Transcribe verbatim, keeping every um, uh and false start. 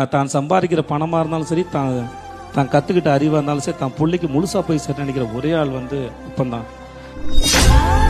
தான் சம்பாதிக்கிற பணமாக இருந்தாலும் சரி, தான் தான் கற்றுக்கிட்ட அறிவாக இருந்தாலும் சரி, தான் பிள்ளைக்கு முழுசாக போய் சரி நினைக்கிற ஒரே ஆள் வந்து அப்பந்தான்.